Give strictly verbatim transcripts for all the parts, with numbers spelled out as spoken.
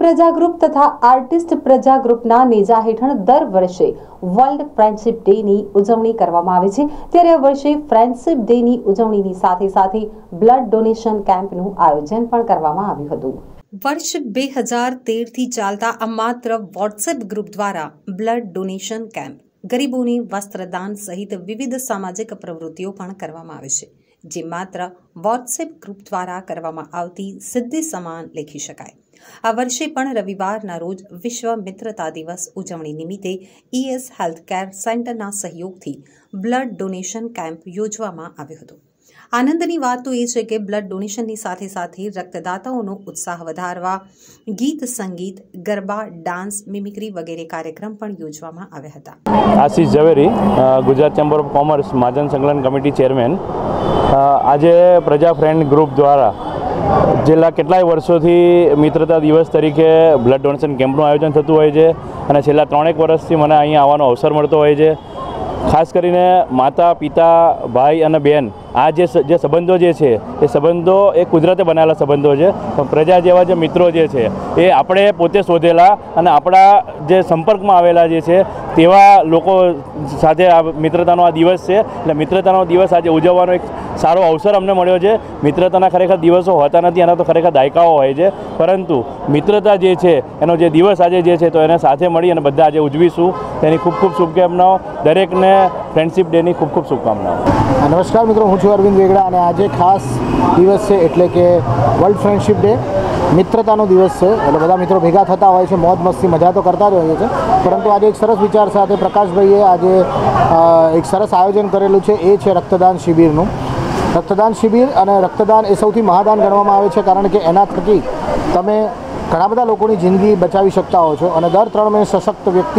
પ્રજા ગ્રુપ તથા આર્ટિસ્ટ પ્રજા ગ્રુપના નેજા હેઠળ દર વર્ષે વર્લ્ડ ફ્રેન્ડશિપ ડેની ઉજવણી કરવામાં આવે છે। ત્યારે આ વર્ષે ફ્રેન્ડશિપ ડેની ઉજવણીની સાથે સાથે બ્લડ ડોનેશન કેમ્પનું આયોજન પણ કરવામાં આવ્યું હતું। વર્ષ બે હજાર તેરથી ચાલતા આ માત્ર વોટ્સએપ ગ્રુપ દ્વારા બ્લડ ડોનેશન કેમ્પ ગરીબોને વસ્ત્રદાન સહિત વિવિધ સામાજિક પ્રવૃત્તિઓ પણ કરવામાં આવે છે, જે માત્ર વોટ્સએપ ગ્રુપ દ્વારા કરવામાં આવતી સિદ્ધિ સમાન લેખી શકાય। આ વર્ષે પણ રવિવારના રોજ વિશ્વ મિત્રતા દિવસ ઉજવણી નિમિત્તે ઈએસ હેલ્થ કેર સેન્ટરના સહયોગથી બ્લડ ડોનેશન કેમ્પ યોજવામાં આવ્યો હતો। આનંદની વાત તો એ છે કે બ્લડ ડોનેશનની સાથે સાથે રક્તદાતાઓનો ઉત્સાહ વધારવા ગીત સંગીત ગરબા ડાન્સ મિમિક્રી વગેરે કાર્યક્રમ પણ યોજવામાં આવ્યા હતા। Ashish Zaveri, Gujarat chamber of commerce Mahajan Sankalan committee chairman. આજે પ્રજા ફ્રેન્ડ ગ્રુપ દ્વારા છેલ્લા કેટલાય વર્ષોથી મિત્રતા દિવસ તરીકે બ્લડ ડોનેશન કેમ્પનું આયોજન થતું હોય છે અને છેલ્લા ત્રણેક વર્ષથી મને અહીંયા આવવાનો અવસર મળતો હોય છે। ખાસ કરીને માતા પિતા ભાઈ અને બહેન આ જે જે સંબંધો જે છે એ સંબંધો એ કુદરતે બનાવેલા સંબંધો છે, પણ પ્રજા જેવા જે મિત્રો જે છે એ આપણે પોતે શોધેલા અને આપણા જે સંપર્કમાં આવેલા જે છે તેવા લોકો સાથે આ મિત્રતાનો આ દિવસ છે। એટલે મિત્રતાનો દિવસ આજે ઉજવવાનો એક સારો અવસર અમને મળ્યો છે। મિત્રતાના ખરેખર દિવસો હોતા નથી, એના તો ખરેખર દાયકાઓ હોય છે, પરંતુ મિત્રતા જે છે એનો જે દિવસ આજે જે છે તો એને સાથે મળી અને બધા આજે ઉજવીશું। તેની ખૂબ ખૂબ શુભકામનાઓ, દરેકને ફ્રેન્ડશિપ ડેની ખૂબ ખૂબ શુભકામનાઓ। નમસ્કાર મિત્રો, હું છું અરવિંદ વેગડા અને આજે ખાસ દિવસ છે એટલે કે વર્લ્ડ ફ્રેન્ડશિપ ડે, મિત્રતાનો દિવસ છે। એટલે બધા મિત્રો ભેગા થતા હોય છે, મોજ મસ્તી મજા તો કરતા જ હોઈએ છે, પરંતુ આજે એક સરસ વિચાર સાથે પ્રકાશભાઈએ આજે એક સરસ આયોજન કરેલું છે, એ છે રક્તદાન શિબિરનું। રક્તદાન શિબિર અને રક્તદાન એ સૌથી મહાદાન ગણવામાં આવે છે, કારણ કે એના થકી તમે ઘણા બધા લોકોની જિંદગી બચાવી શકતા હો છો અને દર ત્રણ મહિને સશક્ત વ્યક્તિ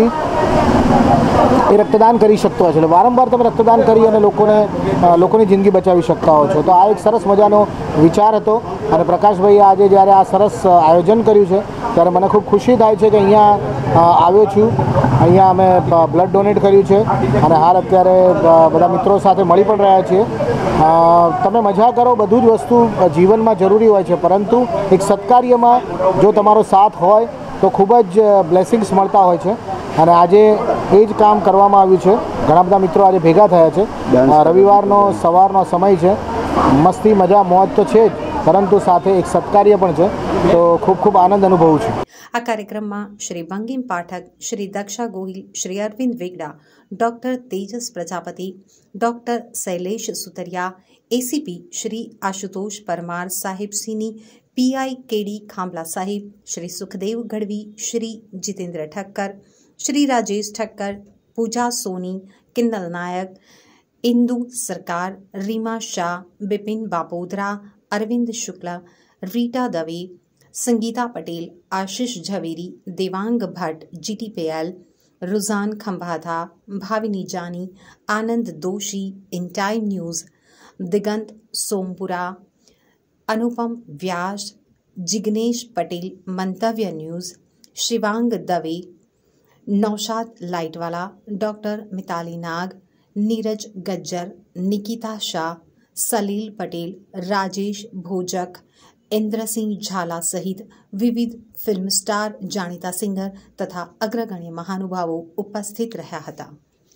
એ રક્તદાન કરી શકતો હોય છે। એટલે વારંવાર તમે રક્તદાન કરી અને લોકોને લોકોની જિંદગી બચાવી શકતા હો છો। તો આ એક સરસ મજાનો વિચાર હતો અને પ્રકાશભાઈએ આજે જ્યારે આ સરસ આયોજન કર્યું છે ત્યારે મને ખૂબ ખુશી થાય છે કે અહીંયા આવ્યો છું, અહીંયા અમે બ્લડ ડોનેટ કર્યું છે અને હાલ અત્યારે બધા મિત્રો સાથે મળી પણ રહ્યા છીએ। તમે મજા કરો, બધું જ વસ્તુ જીવનમાં જરૂરી હોય છે, પરંતુ એક સત્કાર્યમાં જો તમારો સાથ હોય તો ખૂબ જ બ્લેસિંગ્સ મળતા હોય છે અને આજે એ જ કામ કરવામાં આવ્યું છે। ઘણા બધા મિત્રો આજે ભેગા થયા છે। રવિવારનો સવારનો સમય છે, મસ્તી મજા મોજ તો છે જ, પરંતુ સાથે એક સત્કાર્ય પણ છે, તો ખૂબ ખૂબ આનંદ અનુભવું છું। આ કાર્યક્રમમાં Shri Bangim Pathak, Shri Daksha Gohil, Shri Arvind Vegada, doctor Tejas Prajapati, doctor Shailesh Sutariya, ACP Shri Ashutosh Parmar સાહેબસિંહની, પીઆઈ કેડી ખાંભલા સાહેબ, શ્રી સુખદેવ ગઢવી, શ્રી જીતેન્દ્ર ઠક્કર, શ્રી રાજેશ ઠક્કર, પૂજા સોની, કિન્નલ Nayak, Indu Sarkar, Rima Shah, Bipin Bapodara, Arvind Shukla, Rita Dave, Sangita Patel, Ashish Zaveri, Devang Bhatt, GTPL, Rujhan Khambhata, Bhavini Jani, Anand Doshi, In Time News, Digant Sompura, Anupam Vyas, Jignesh Patel, Mantavya news, Shivang Dave, Naushad Lightwala, doctor Mitali Nag, Neeraj Gajjar, Nikita Shah, Salil Patel, Rajesh Bhojak, Indrasinh झाला सहित विविध फिल्म स्टार, जाણીતા સિંગર તથા અગ્રગણ્ય મહાનુભાવો ઉપસ્થિત રહ્યા હતા।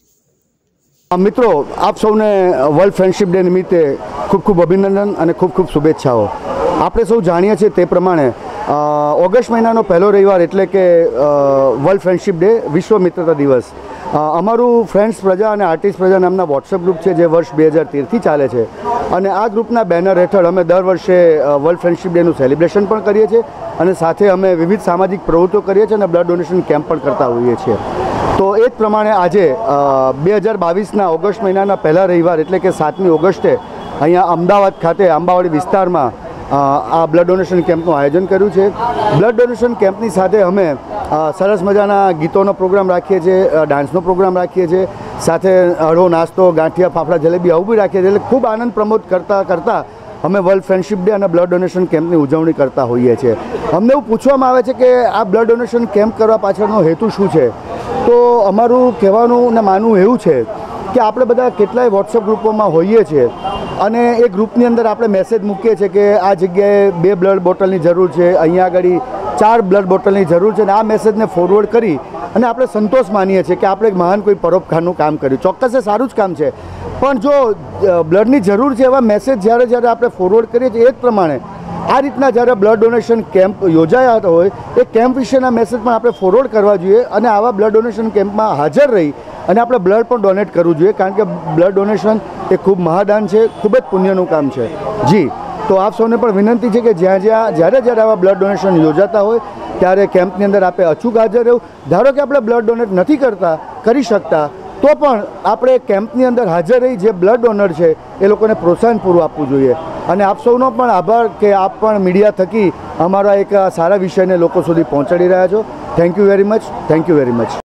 મિત્રો, આપ સૌને વર્લ્ડ ફ્રેન્ડશિપ ડે નિમિત્તે ખૂબ ખૂબ અભિનંદન અને ખૂબ ખૂબ શુભેચ્છાઓ। આપણે સૌ જાણીએ છીએ તે પ્રમાણે ઓગસ્ટ મહિનાનો પહેલો રવિવાર એટલે કે વર્લ્ડ ફ્રેન્ડશિપ ડે, વિશ્વ મિત્રતા દિવસ। અમારું ફ્રેન્ડ્સ પ્રજા અને આર્ટિસ્ટ પ્રજા નામના વોટ્સએપ ગ્રુપ છે, જે વર્ષ બે હજાર તેરથી ચાલે છે અને આ ગ્રુપના બેનર હેઠળ અમે દર વર્ષે વર્લ્ડ ફ્રેન્ડશિપ ડેનું સેલિબ્રેશન પણ કરીએ છીએ અને સાથે અમે વિવિધ સામાજિક પ્રવૃત્તિઓ કરીએ છીએ અને બ્લડ ડોનેશન કેમ્પ પણ કરતા હોઈએ છીએ। તો એ જ પ્રમાણે આજે બે હજાર બાવીસના ઓગસ્ટ મહિનાના પહેલા રવિવાર એટલે કે સાતમી ઓગસ્ટે અહીંયા અમદાવાદ ખાતે આંબાવાડી વિસ્તારમાં આ બ્લડ ડોનેશન કેમ્પનું આયોજન કર્યું છે। બ્લડ ડોનેશન કેમ્પની સાથે અમે સરસ મજાના ગીતોનો પ્રોગ્રામ રાખીએ છીએ, ડાન્સનો પ્રોગ્રામ રાખીએ છીએ, સાથે હળવો નાસ્તો, ગાંઠિયા, ફાફડા, જલેબી આવું બી રાખીએ છીએ। એટલે ખૂબ આનંદ પ્રમોદ કરતાં કરતાં અમે વર્લ્ડ ફ્રેન્ડશિપ ડે અને બ્લડ ડોનેશન કેમ્પની ઉજવણી કરતા હોઈએ છીએ। અમને એવું પૂછવામાં આવે છે કે આ બ્લડ ડોનેશન કેમ્પ કરવા પાછળનો હેતુ શું છે, તો અમારું કહેવાનું ને માનવું એવું છે કે આપણે બધા કેટલાય વોટ્સએપ ગ્રુપોમાં હોઈએ છીએ અને એ ગ્રુપની અંદર આપણે મેસેજ મૂકીએ છીએ કે આ જગ્યાએ બે બ્લડ બોટલની જરૂર છે, અહીંયા આગળ ચાર બ્લડ બોટલની જરૂર છે અને આ મેસેજને ફોરવર્ડ કરી અને આપણે સંતોષ માનીએ છીએ કે આપણે એક મહાન કોઈ પરોપકારનું કામ કર્યું. ચોક્કસ એ સારું જ કામ છે, પણ જો બ્લડની જરૂર છે એવા મેસેજ જ્યારે જ્યારે આપણે ફોરવર્ડ કરીએ છીએ એ જ પ્રમાણે આ રીતના જ્યારે બ્લડ ડોનેશન કેમ્પ યોજાયા હોય એ કેમ્પ વિશેના મેસેજ પણ આપણે ફોરવર્ડ કરવા જોઈએ અને આવા બ્લડ ડોનેશન કેમ્પમાં હાજર રહી અને આપણે બ્લડ પણ ડોનેટ કરવું જોઈએ, કારણ કે બ્લડ ડોનેશન એ ખૂબ મહાદાન છે, ખૂબ જ પુણ્યનું કામ છે. જી, તો આપ સૌને પણ વિનંતી છે કે જ્યાં જ્યાં જ્યારે જ્યારે આવા બ્લડ ડોનેશન યોજાતા હોય ત્યારે કેમ્પની અંદર આપણે અચૂક હાજર રહેવું. ધારો કે આપણે બ્લડ ડોનેટ નથી કરતા કરી શકતા તો પણ આપણે કેમ્પની અંદર હાજર રહી જે બ્લડ ડોનર છે એ લોકોને પ્રોત્સાહન પૂરું આપવું જોઈએ. અને આપ સૌનો પણ આભાર કે આપ પણ મીડિયા થકી અમારા એક સારા વિષયને લોકો સુધી પહોંચાડી રહ્યા છો. Thank you very much. Thank you very much.